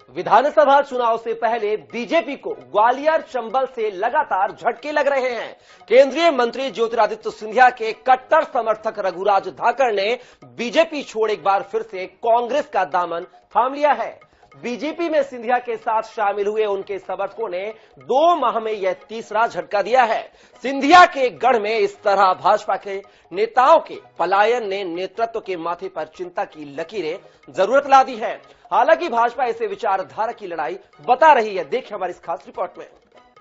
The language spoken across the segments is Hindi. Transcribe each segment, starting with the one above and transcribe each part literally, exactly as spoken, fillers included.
विधानसभा चुनाव से पहले बीजेपी को ग्वालियर चंबल से लगातार झटके लग रहे हैं। केंद्रीय मंत्री ज्योतिरादित्य सिंधिया के कट्टर समर्थक रघुराज धाकड़ ने बीजेपी छोड़ एक बार फिर से कांग्रेस का दामन थाम लिया है। बीजेपी में सिंधिया के साथ शामिल हुए उनके समर्थकों ने दो माह में यह तीसरा झटका दिया है। सिंधिया के गढ़ में इस तरह भाजपा के नेताओं के पलायन ने नेतृत्व के माथे पर चिंता की लकीरें जरूरत ला दी है। हालांकि भाजपा इसे विचारधारा की लड़ाई बता रही है। देखिए हमारी इस खास रिपोर्ट में।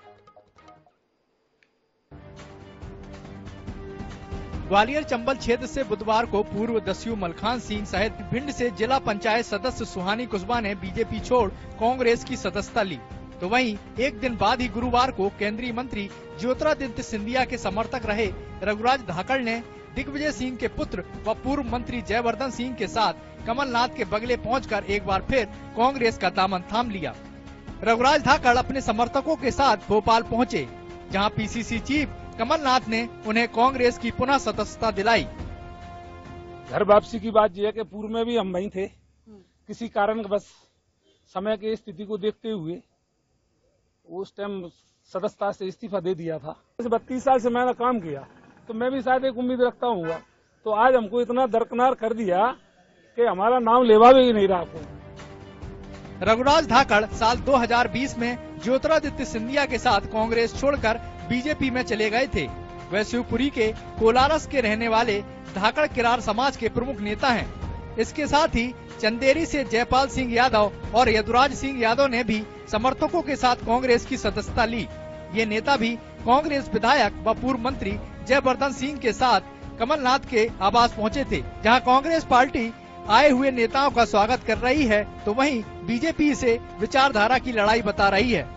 ग्वालियर चंबल क्षेत्र से बुधवार को पूर्व दस्यु मलखान सिंह सहित भिंड से जिला पंचायत सदस्य सुहानी कुशवाहा ने बीजेपी छोड़ कांग्रेस की सदस्यता ली। तो वहीं एक दिन बाद ही गुरुवार को केंद्रीय मंत्री ज्योतिरादित्य सिंधिया के समर्थक रहे रघुराज धाकड़ ने दिग्विजय सिंह के पुत्र व पूर्व मंत्री जयवर्धन सिंह के साथ कमलनाथ के बगले पहुंचकर एक बार फिर कांग्रेस का दामन थाम लिया। रघुराज धाकड़ अपने समर्थकों के साथ भोपाल पहुँचे, जहाँ पीसीसी चीफ कमलनाथ ने उन्हें कांग्रेस की पुनः सदस्यता दिलाई। घर वापसी की बात यह है कि पूर्व में भी हम वहीं थे, किसी कारण बस समय की स्थिति को देखते हुए उस टाइम सदस्यता से इस्तीफा दे दिया था। बत्तीस साल से मैंने काम किया तो मैं भी शायद एक उम्मीद रखता हूँ, तो आज हमको इतना दरकिनार कर दिया कि हमारा नाम लेवा भी नहीं रहा। आपको रघुराज धाकड़ साल दो हज़ार बीस में ज्योतिरादित्य सिंधिया के साथ कांग्रेस छोड़कर बीजेपी में चले गए थे। वह शिवपुरी के कोलारस के रहने वाले धाकड़ किरार समाज के प्रमुख नेता हैं। इसके साथ ही चंदेरी से जयपाल सिंह यादव और यदुराज सिंह यादव ने भी समर्थकों के साथ कांग्रेस की सदस्यता ली। ये नेता भी कांग्रेस विधायक व पूर्व मंत्री जयवर्धन सिंह के साथ कमलनाथ के आवास पहुँचे थे, जहाँ कांग्रेस पार्टी आए हुए नेताओं का स्वागत कर रही है, तो वहीं बीजेपी इसे विचारधारा की लड़ाई बता रही है।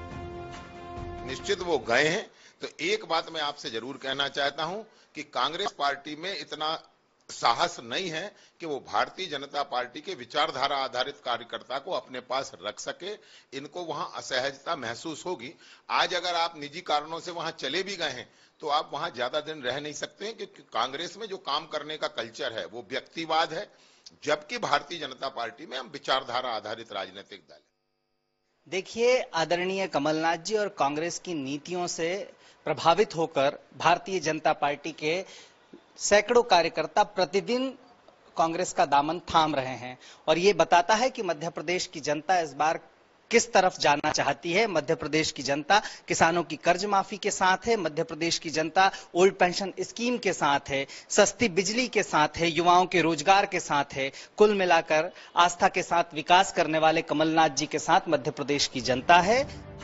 निश्चित वो गए हैं, तो एक बात मैं आपसे जरूर कहना चाहता हूं कि कांग्रेस पार्टी में इतना साहस नहीं है कि वो भारतीय जनता पार्टी के विचारधारा आधारित कार्यकर्ता को अपने पास रख सके। इनको वहां असहजता महसूस होगी। आज अगर आप निजी कारणों से वहां चले भी गए हैं तो आप वहां ज्यादा दिन रह नहीं सकते, क्योंकि कांग्रेस में जो काम करने का कल्चर है वो व्यक्तिवाद है, जबकि भारतीय जनता पार्टी में हम विचारधारा आधारित राजनीतिक दल। देखिए, आदरणीय कमलनाथ जी और कांग्रेस की नीतियों से प्रभावित होकर भारतीय जनता पार्टी के सैकड़ों कार्यकर्ता प्रतिदिन कांग्रेस का दामन थाम रहे हैं, और ये बताता है कि मध्य प्रदेश की जनता इस बार किस तरफ जाना चाहती है। मध्य प्रदेश की जनता किसानों की कर्ज माफी के साथ है, मध्य प्रदेश की जनता ओल्ड पेंशन स्कीम के साथ है, सस्ती बिजली के साथ है, युवाओं के रोजगार के साथ है। कुल मिलाकर आस्था के साथ विकास करने वाले कमलनाथ जी के साथ मध्य प्रदेश की जनता है।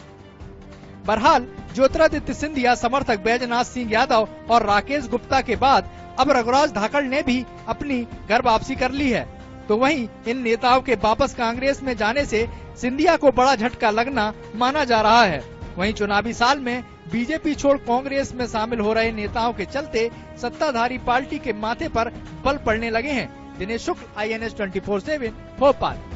बहरहाल ज्योतिरादित्य सिंधिया समर्थक बैजनाथ सिंह यादव और राकेश गुप्ता के बाद अब रघुराज धाकड़ ने भी अपनी घर वापसी कर ली है। तो वहीं इन नेताओं के वापस कांग्रेस में जाने से सिंधिया को बड़ा झटका लगना माना जा रहा है। वहीं चुनावी साल में बीजेपी छोड़ कांग्रेस में शामिल हो रहे नेताओं के चलते सत्ताधारी पार्टी के माथे पर बल पड़ने लगे हैं। Dinesh Shukla, I N S twenty four seven, Bhopal.